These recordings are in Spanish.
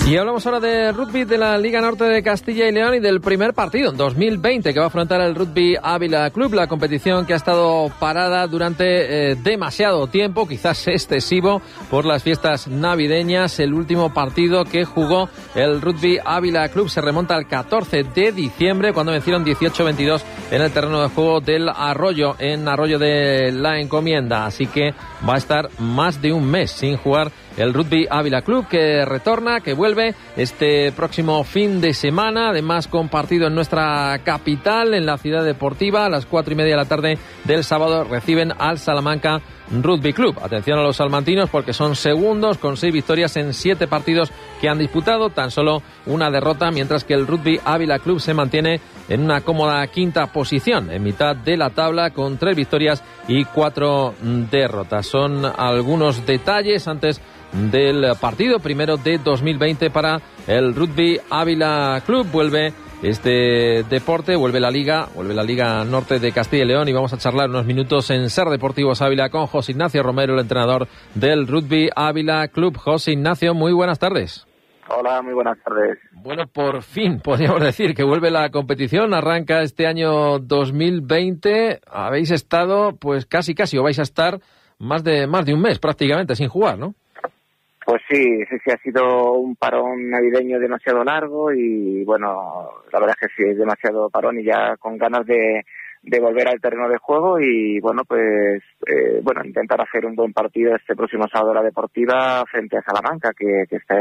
Y hablamos ahora de rugby de la Liga Norte de Castilla y León y del primer partido en 2020 que va a afrontar el Rugby Ávila Club, la competición que ha estado parada durante demasiado tiempo, quizás excesivo, por las fiestas navideñas. El último partido que jugó el Rugby Ávila Club se remonta al 14 de diciembre, cuando vencieron 18-22 en el terreno de juego del Arroyo, en Arroyo de la Encomienda. Así que va a estar más de un mes sin jugar el Rugby Ávila Club, que retorna, que vuelve este próximo fin de semana, además con partido en nuestra capital, en la Ciudad Deportiva. A las 4:30 de la tarde del sábado reciben al Salamanca Rugby Club. Atención a los salmantinos, porque son segundos con 6 victorias en 7 partidos que han disputado, tan solo una derrota, mientras que el Rugby Ávila Club se mantiene en una cómoda quinta posición, en mitad de la tabla, con 3 victorias y 4 derrotas. Son algunos detalles antes del partido primero de 2020 para el Rugby Ávila Club. Vuelve este deporte, vuelve la Liga Norte de Castilla y León, y vamos a charlar unos minutos en Ser Deportivos Ávila con José Ignacio Romero, el entrenador del Rugby Ávila Club. José Ignacio, muy buenas tardes. Hola, muy buenas tardes. Bueno, por fin podríamos decir que vuelve la competición, arranca este año 2020. Habéis estado, pues casi, o vais a estar más de un mes prácticamente sin jugar, ¿no? Pues sí, ha sido un parón navideño demasiado largo y bueno, la verdad es que sí, es demasiado parón y ya con ganas de volver al terreno de juego y bueno, pues intentar hacer un buen partido este próximo sábado en la Deportiva frente a Salamanca, que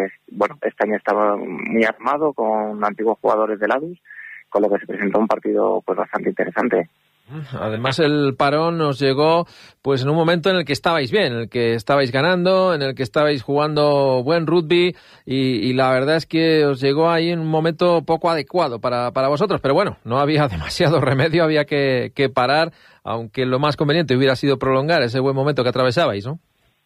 este año estaba muy armado con antiguos jugadores de Ladus, con lo que se presentó un partido pues bastante interesante. Además, el parón nos llegó pues en un momento en el que estabais bien, en el que estabais ganando, en el que estabais jugando buen rugby y la verdad es que os llegó ahí en un momento poco adecuado para vosotros, pero bueno, no había demasiado remedio, había que parar, aunque lo más conveniente hubiera sido prolongar ese buen momento que atravesabais, ¿no?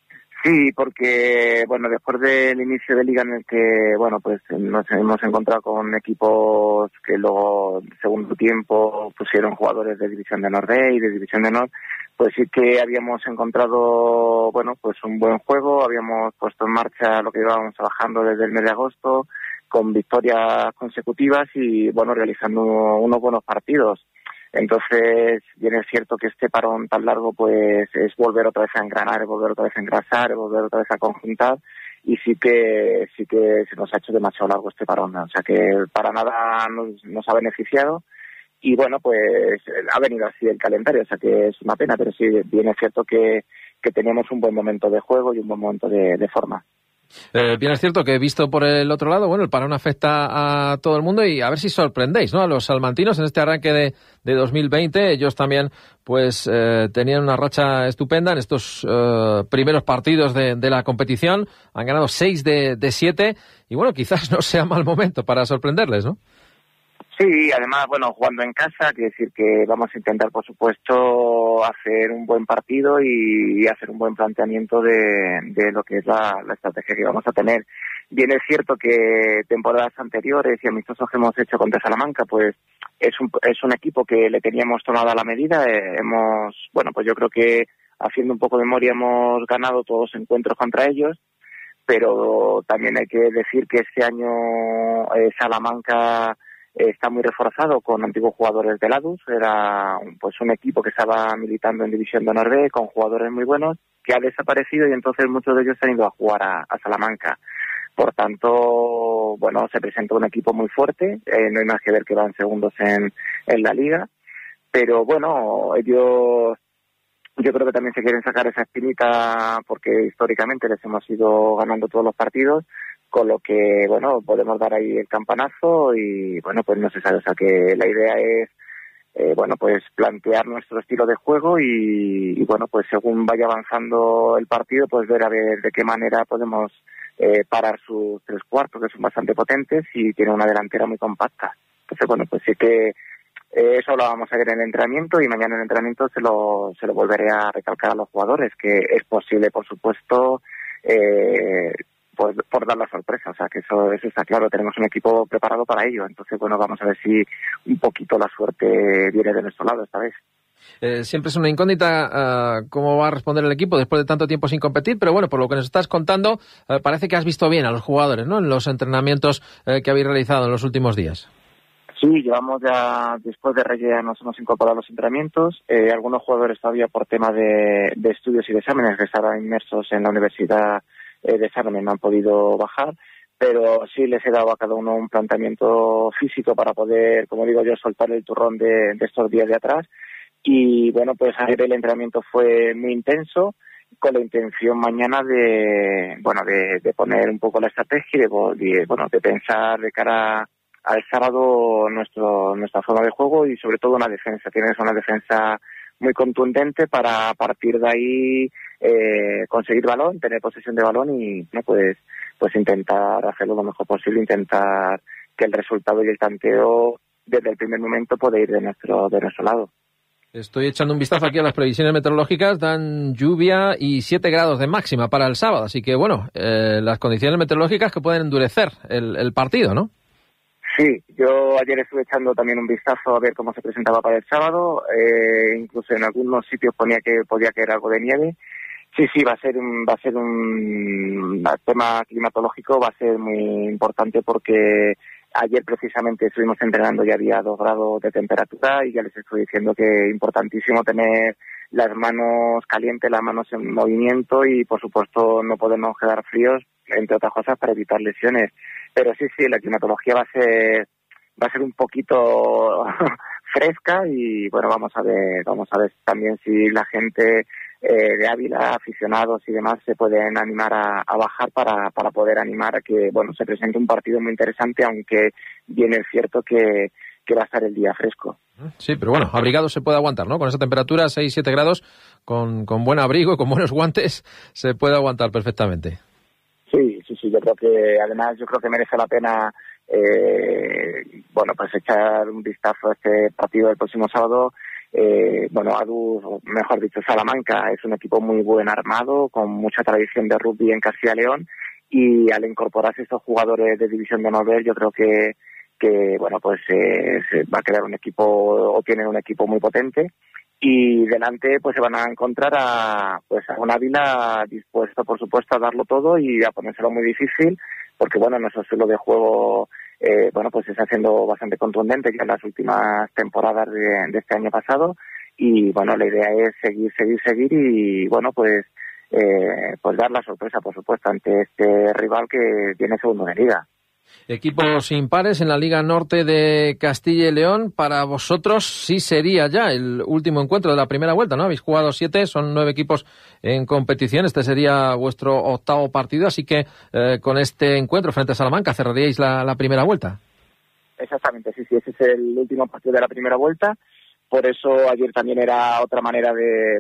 Sí, porque bueno, después del inicio de liga en el que bueno, pues nos hemos encontrado con equipos que luego en segundo tiempo pusieron jugadores de División de Honor B y de División de Honor, pues sí que habíamos encontrado bueno, pues un buen juego, habíamos puesto en marcha lo que íbamos trabajando desde el mes de agosto con victorias consecutivas y bueno, realizando unos buenos partidos. Entonces, bien es cierto que este parón tan largo pues es volver otra vez a engranar, volver otra vez a engrasar, volver otra vez a conjuntar, y sí que se nos ha hecho demasiado largo este parón, o sea que para nada nos ha beneficiado y bueno, pues ha venido así el calendario, o sea que es una pena, pero sí, bien es cierto que teníamos un buen momento de juego y un buen momento de forma. Bien es cierto que he visto por el otro lado, bueno, el parón afecta a todo el mundo y a ver si sorprendéis, ¿no? A los salmantinos en este arranque de 2020. Ellos también pues tenían una racha estupenda en estos primeros partidos de la competición. Han ganado 6 de 7 y bueno, quizás no sea mal momento para sorprenderles, ¿no? Sí, además, bueno, jugando en casa, quiere decir que vamos a intentar, por supuesto, hacer un buen partido y hacer un buen planteamiento de lo que es la estrategia que vamos a tener. Bien es cierto que temporadas anteriores y amistosos que hemos hecho contra Salamanca, pues es un equipo que le teníamos tomada la medida. Pues yo creo que haciendo un poco de memoria hemos ganado todos los encuentros contra ellos, pero también hay que decir que este año Salamanca está muy reforzado con antiguos jugadores de Ladus. Era pues un equipo que estaba militando en División de Honor B con jugadores muy buenos, que ha desaparecido y entonces muchos de ellos han ido a jugar a Salamanca. Por tanto, bueno, se presenta un equipo muy fuerte, no hay más que ver que van segundos en la liga, pero bueno, ellos yo creo que también se quieren sacar esa espinita porque históricamente les hemos ido ganando todos los partidos, con lo que, bueno, podemos dar ahí el campanazo y, bueno, pues no se sabe, o sea que la idea es, pues plantear nuestro estilo de juego y, bueno, pues según vaya avanzando el partido, pues ver a ver de qué manera podemos parar sus 3 cuartos, que son bastante potentes y tiene una delantera muy compacta. Entonces, bueno, pues sí que eso lo vamos a ver en el entrenamiento y mañana en el entrenamiento se lo volveré a recalcar a los jugadores, que es posible, por supuesto, por dar la sorpresa, o sea que eso está claro, tenemos un equipo preparado para ello, entonces bueno, vamos a ver si un poquito la suerte viene de nuestro lado esta vez. Siempre es una incógnita cómo va a responder el equipo después de tanto tiempo sin competir, pero bueno, por lo que nos estás contando, parece que has visto bien a los jugadores, ¿no?, en los entrenamientos que habéis realizado en los últimos días. Sí, llevamos ya, después de Reyes, nos hemos incorporado a los entrenamientos. Algunos jugadores todavía por tema de estudios y de exámenes que estaban inmersos en la universidad de exámenes no han podido bajar, pero sí les he dado a cada uno un planteamiento físico para poder, como digo yo, soltar el turrón de estos días de atrás. Y bueno, pues ayer el entrenamiento fue muy intenso, con la intención mañana de poner un poco la estrategia y de pensar de cara al sábado nuestra forma de juego y sobre todo una defensa. Tienes una defensa muy contundente para a partir de ahí conseguir balón, tener posesión de balón y no pues intentar hacerlo lo mejor posible, intentar que el resultado y el tanteo desde el primer momento pueda ir de nuestro lado. Estoy echando un vistazo aquí a las previsiones meteorológicas, dan lluvia y 7 grados de máxima para el sábado, así que bueno, las condiciones meteorológicas que pueden endurecer el partido, ¿no? Sí, yo ayer estuve echando también un vistazo a ver cómo se presentaba para el sábado, incluso en algunos sitios ponía que podía caer algo de nieve. Sí, va a ser un tema climatológico, va a ser muy importante porque ayer precisamente estuvimos entrenando y había 2 grados de temperatura y ya les estoy diciendo que es importantísimo tener las manos calientes, las manos en movimiento y por supuesto no podemos quedar fríos, entre otras cosas para evitar lesiones. Pero sí, la climatología va a ser un poquito fresca y bueno, vamos a ver también si la gente de Ávila, aficionados y demás se pueden animar a bajar para poder animar a que bueno se presente un partido muy interesante, aunque bien es cierto que va a estar el día fresco. Sí, pero bueno, abrigado se puede aguantar, ¿no? Con esa temperatura, 6-7 grados, con buen abrigo y con buenos guantes, se puede aguantar perfectamente. Sí, yo creo que merece la pena pues echar un vistazo a este partido del próximo sábado. ADU, mejor dicho, Salamanca, es un equipo muy buen armado, con mucha tradición de rugby en Castilla y León, y al incorporarse estos jugadores de División de Honor, yo creo que se va a crear un equipo, o tienen un equipo muy potente, y delante pues se van a encontrar a un Ávila dispuesto, por supuesto, a darlo todo y a ponérselo muy difícil, porque bueno, nuestro estilo de juego se está haciendo bastante contundente ya en las últimas temporadas de este año pasado, y bueno, la idea es seguir y bueno, pues dar la sorpresa, por supuesto, ante este rival que tiene segundo de liga. Equipos impares en la Liga Norte de Castilla y León. Para vosotros sí sería ya el último encuentro de la primera vuelta, ¿no? Habéis jugado 7, son 9 equipos en competición. Este sería vuestro 8º partido, así que con este encuentro frente a Salamanca cerraríais la primera vuelta. Exactamente, sí, ese es el último partido de la primera vuelta. Por eso ayer también era otra manera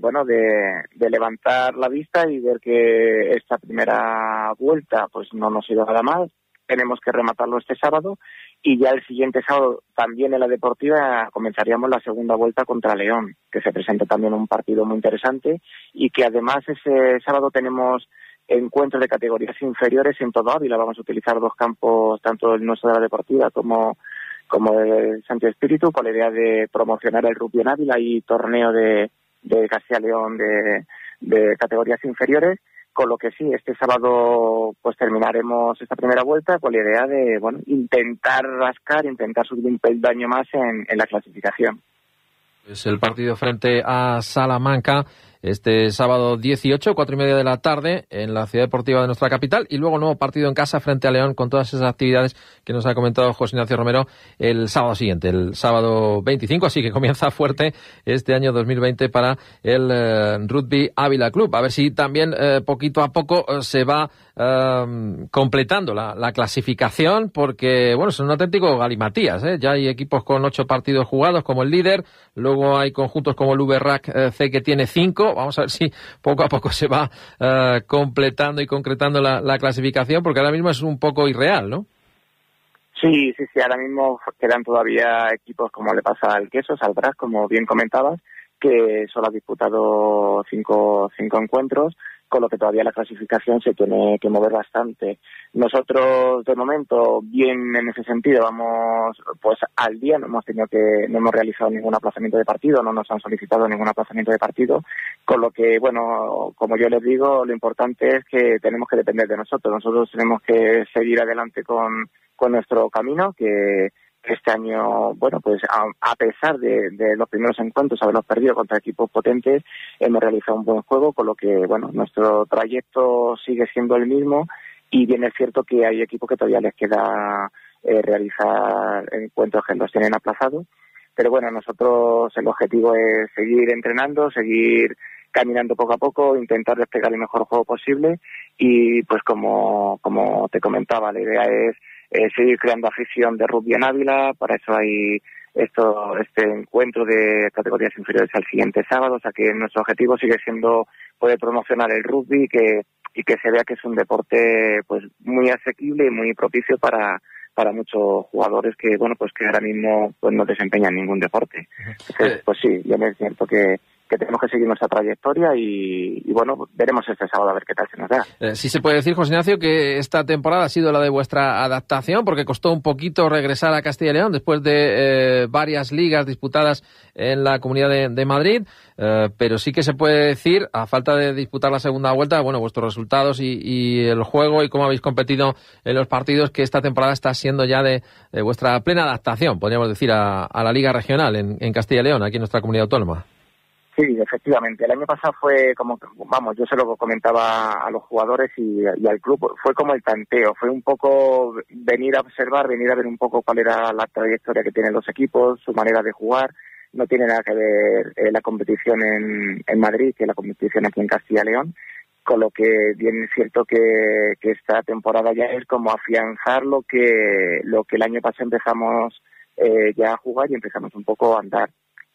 de levantar la vista y ver que esta primera vuelta pues no nos ha ido nada mal. Tenemos que rematarlo este sábado y ya el siguiente sábado también en la Deportiva comenzaríamos la segunda vuelta contra León, que se presenta también un partido muy interesante y que además ese sábado tenemos encuentros de categorías inferiores en todo Ávila. Vamos a utilizar 2 campos, tanto el nuestro de la Deportiva como el Santo Espíritu, con la idea de promocionar el rugby en Ávila y torneo de Castilla y León de categorías inferiores. Con lo que sí, este sábado pues terminaremos esta primera vuelta con la idea de intentar subir un peldaño más en la clasificación. Es el partido frente a Salamanca este sábado 18, 4:30 de la tarde, en la Ciudad Deportiva de nuestra capital, y luego nuevo partido en casa frente a León, con todas esas actividades que nos ha comentado José Ignacio Romero el sábado siguiente, el sábado 25, así que comienza fuerte este año 2020 para el Rugby Ávila Club. A ver si también poquito a poco se va completando la clasificación, porque bueno, son un auténtico galimatías, ya hay equipos con 8 partidos jugados como el líder, luego hay conjuntos como el VRAC C que tiene 5. Vamos a ver si poco a poco se va completando y concretando la clasificación, porque ahora mismo es un poco irreal, ¿no? Sí, ahora mismo quedan todavía equipos como le pasa al Quesos, al BRAC, como bien comentabas, que solo ha disputado 5 encuentros, con lo que todavía la clasificación se tiene que mover bastante. Nosotros, de momento, bien en ese sentido, vamos pues al día, no hemos realizado ningún aplazamiento de partido, no nos han solicitado ningún aplazamiento de partido, con lo que, bueno, como yo les digo, lo importante es que tenemos que depender de nosotros. Nosotros tenemos que seguir adelante con nuestro camino, que este año, bueno, pues a pesar de los primeros encuentros, haberlos perdido contra equipos potentes, hemos realizado un buen juego, con lo que, bueno, nuestro trayecto sigue siendo el mismo, y bien es cierto que hay equipos que todavía les queda realizar encuentros que los tienen aplazados, pero bueno, nosotros el objetivo es seguir entrenando, seguir caminando poco a poco, intentar desplegar el mejor juego posible, y pues como te comentaba, la idea es seguir creando afición de rugby en Ávila. Para eso hay este encuentro de categorías inferiores al siguiente sábado, o sea que nuestro objetivo sigue siendo poder promocionar el rugby y que se vea que es un deporte pues muy asequible y muy propicio para muchos jugadores que, bueno, pues que ahora mismo pues no desempeñan ningún deporte. Entonces, pues sí, ya es cierto que tenemos que seguir nuestra trayectoria y bueno, veremos este sábado a ver qué tal se nos da. Sí se puede decir, José Ignacio, que esta temporada ha sido la de vuestra adaptación, porque costó un poquito regresar a Castilla y León después de varias ligas disputadas en la Comunidad de Madrid, pero sí que se puede decir, a falta de disputar la segunda vuelta, bueno, vuestros resultados y el juego y cómo habéis competido en los partidos, que esta temporada está siendo ya de vuestra plena adaptación, podríamos decir, a la Liga Regional en Castilla y León, aquí en nuestra comunidad autónoma. Sí, efectivamente. El año pasado fue como, vamos, yo se lo comentaba a los jugadores y al club, fue como el tanteo, fue un poco venir a observar, venir a ver un poco cuál era la trayectoria que tienen los equipos, su manera de jugar. No tiene nada que ver la competición en Madrid que la competición aquí en Castilla y León, con lo que bien es cierto que esta temporada ya es como afianzar lo que el año pasado empezamos ya a jugar y empezamos un poco a andar.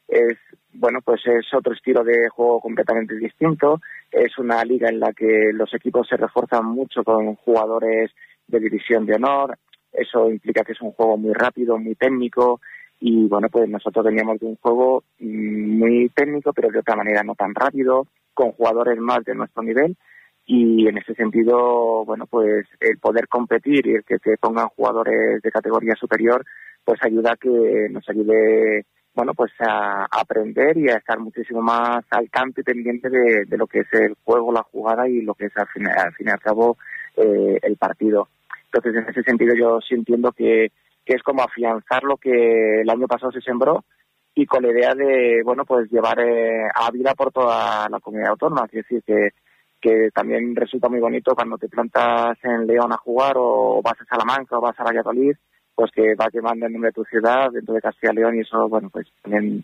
Bueno, pues es otro estilo de juego completamente distinto. Es una liga en la que los equipos se refuerzan mucho con jugadores de división de honor. Eso implica que es un juego muy rápido, muy técnico. Y bueno, pues nosotros veníamos de un juego muy técnico, pero de otra manera no tan rápido, con jugadores más de nuestro nivel. Y en ese sentido, bueno, pues el poder competir y el que te pongan jugadores de categoría superior, pues ayuda a que nos ayude, bueno, pues a aprender y a estar muchísimo más al tanto y pendiente de lo que es el juego, la jugada y lo que es al fin y al cabo el partido. Entonces, en ese sentido yo sí entiendo que es como afianzar lo que el año pasado se sembró y con la idea de, bueno, pues llevar a vida por toda la comunidad autónoma. Es decir, que también resulta muy bonito cuando te plantas en León a jugar o vas a Salamanca o vas a Valladolid, pues que vas llevando el nombre de tu ciudad dentro de Castilla y León, y eso, bueno, pues también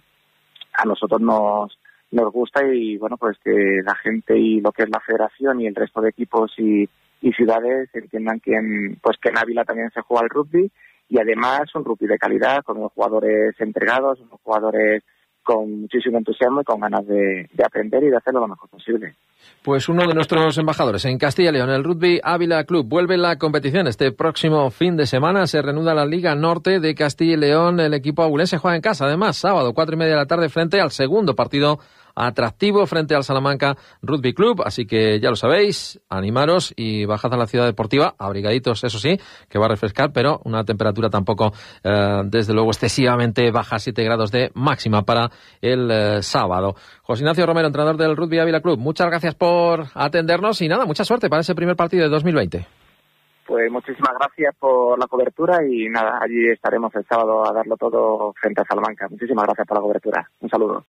a nosotros nos gusta, y bueno, pues que la gente y lo que es la federación y el resto de equipos y ciudades entiendan que en Ávila también se juega el rugby, y además un rugby de calidad, con unos jugadores entregados, unos jugadores con muchísimo entusiasmo y con ganas de aprender y de hacerlo lo mejor posible. Pues uno de nuestros embajadores en Castilla y León, el Rugby Ávila Club, vuelve la competición este próximo fin de semana. Se reanuda la Liga Norte de Castilla y León. El equipo abulense juega en casa, además, sábado, 4:30 de la tarde, frente al segundo partido atractivo frente al Salamanca Rugby Club. Así que ya lo sabéis, animaros y bajad a la ciudad deportiva, abrigaditos, eso sí, que va a refrescar, pero una temperatura tampoco, desde luego, excesivamente baja, 7 grados de máxima para el sábado. José Ignacio Romero, entrenador del Rugby Ávila Club, muchas gracias por atendernos y nada, mucha suerte para ese primer partido de 2020. Pues muchísimas gracias por la cobertura y nada, allí estaremos el sábado a darlo todo frente a Salamanca. Muchísimas gracias por la cobertura. Un saludo.